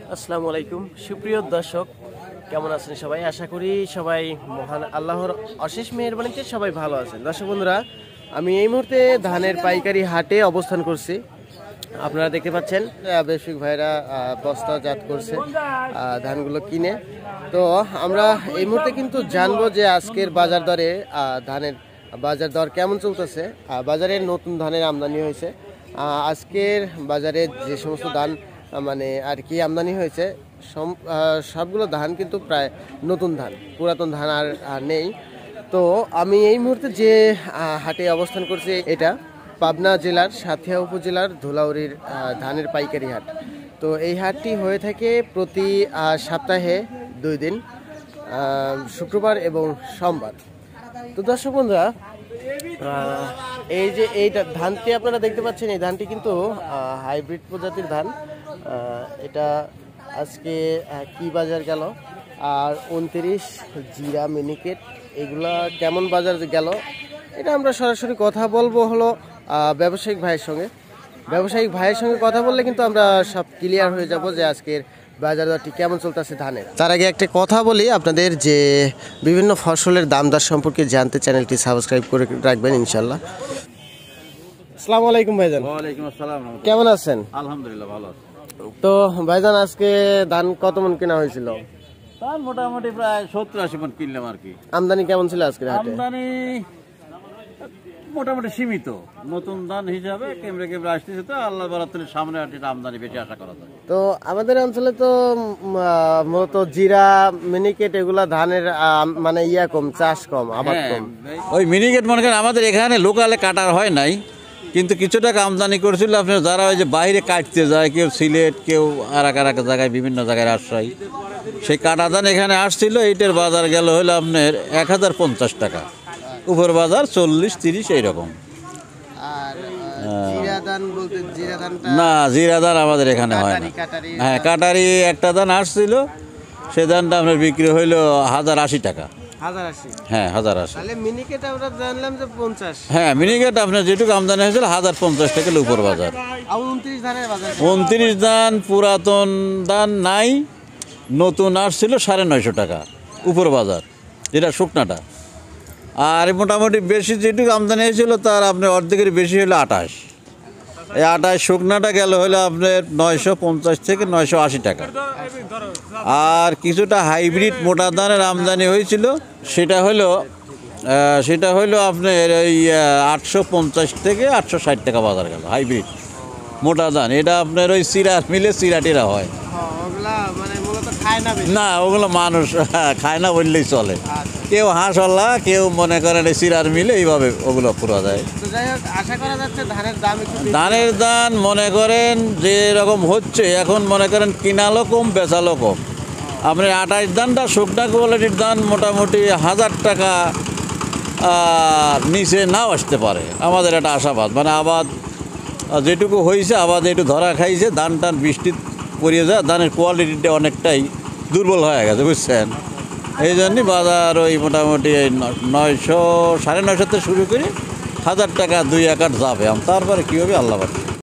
আসসালামু আলাইকুম সুপ্রিয় দর্শক, কেমন আছেন সবাই? আশা করি সবাই মহান আল্লাহর অশেষ মেহেরবানিতে সবাই ভালো আছেন। দর্শক বন্ধুরা, আমি এই মুহূর্তে ধানের পাইকারি হাটে অবস্থান করছি। আপনারা দেখতে পাচ্ছেন ব্যবসায়িক ভাইরা বস্তাজাত করছে ধানগুলো কিনে। তো আমরা এই মুহূর্তে কিন্তু জানবো যে আজকের বাজার দরে ধানের বাজার দর কেমন চলতেছে। বাজারে নতুন ধানের আমদানি হয়েছে। আজকের বাজারে যে সমস্ত ধান মানে আর কি আমদানি হয়েছে সবগুলো ধান কিন্তু প্রায় নতুন ধান, পুরাতন ধান আর নেই। তো আমি এই মুহূর্তে যে হাটে অবস্থান করছি এটা পাবনা জেলার সাঁথিয়া উপজেলার ধুলাউড়ির ধানের পাইকারি হাট। তো এই হাটটি হয়ে থাকে প্রতি সপ্তাহে 2 দিন, শুক্রবার এবং সোমবার। তো দর্শক বন্ধুরা, এই যে এইটা ধানটি আপনারা দেখতে পাচ্ছেন, এই ধানটি কিন্তু হাইব্রিড প্রজাতির ধান। এটা আজকে কি বাজার গেল, আর 29 জিরা মিনিকেট এগুলা কেমন বাজার গেল, এটা আমরা সরাসরি কথা বলবো হলো ব্যবসায়িক ভাইয়ের সঙ্গে। ব্যবসায়িক ভাইয়ের সঙ্গে কথা বললে কিন্তু আমরা সব ক্লিয়ার হয়ে যাব যে আজকের বাজার দরটি কেমন চলতেছে ধানের। তার আগে একটা কথা বলি আপনাদের, যে বিভিন্ন ফসলের দাম দর সম্পর্কে জানতে চ্যানেলটি সাবস্ক্রাইব করে রাখবেন ইনশাল্লাহ। আসসালামু আলাইকুম ভাইজান। ওয়ালাইকুম আসসালাম। কেমন আছেন? আলহামদুলিল্লাহ ভালো আছি। তো ভাইজান, আজকে ধান কত মন কেনা হয়েছিল? তার মোটামুটি প্রায় 70-80 মণ কিনলাম আর কি। আমদানি কেমন ছিল আজকের হাটে? আমদানি মোটামুটি সীমিত, নতুন ধান হিসাবে কেমরে কেমরে আসতেছে, তো আল্লাহ বারাতের সামনে আর আমদানি বেশি আশা করা যায়। তো আমাদের অঞ্চলে তো মূলত জিরা মিনিকেট এগুলা ধানের মানে কম, চাষ কম, আবাদ কম। ওই মিনিকেট মনে করেন আমাদের এখানে লোকালে কাটার হয় নাই, কিন্তু কিছু টাকা আমদানি করেছিল আপনার যারা ওই যে বাইরে কাটতে যায়, কেউ সিলেট, কেউ আর এক জায়গায়, বিভিন্ন জায়গায় রাজশাহী, সেই কাটা ধান এখানে আসছিল। এইটার বাজার গেল হলো আপনার 1050 টাকা, উপর বাজার 40-30 এইরকম। না, জিরা ধান আমাদের এখানে হয় না। হ্যাঁ, কাটারি একটা ধান আসছিল, সে ধানটা আপনার বিক্রি হইলো 1080 টাকা। হ্যাঁ, 1080। হ্যাঁ, মিনিকেট আপনার যেটুকু আমদানি হয়েছিল 1050 টাকা উপর বাজার। 29 ধান পুরাতন ধান নাই, নতুন আসছিল 950 টাকা উপর বাজার, যেটা শুকনাটা। আর মোটামুটি বেশি যেটুকু আমদানি হয়েছিল তার আপনার অর্ধেকের বেশি হলো 28। এই 28 শুকনাটা গেল হলো আপনার 950 থেকে 980 টাকা। আর কিছুটা হাইব্রিড মোটা ধানের আমদানি হয়েছিল, সেটা হলো আপনার ওই 850 থেকে 860 টাকা বাজার গেল হাইব্রিড মোটা ধান। এটা আপনার ওই সিরার মিলে সিরাটিরা হয় না, ওগুলো মানুষ খায় না বললেই চলে। কেউ হাঁসওয়ালা, কেউ মনে করেন সিরার মিলে এইভাবে ওগুলো পুরা যায়। ধানের দাম মনে করেন যে রকম হচ্ছে এখন, মনে করেন কিনালো কম, বেচালো কম। আপনার 28 ধানটা শুকনা কোয়ালিটির ধান মোটামুটি 1000 টাকা নিচে নাও আসতে পারে, আমাদের একটা আশাবাদ। মানে আবাদ যেটুকু হয়েছে, আবাদ একটু ধরা খাইছে, ধান টান বৃষ্টি পড়িয়ে যায়, ধানের কোয়ালিটিটা অনেকটাই দুর্বল হয়ে গেছে, বুঝছেন। এই জন্যই বাজার ওই মোটামুটি 900-950 থেকে শুরু করে 1000 টাকা 2 একর যাবে, তারপরে কী হবে আল্লাহ।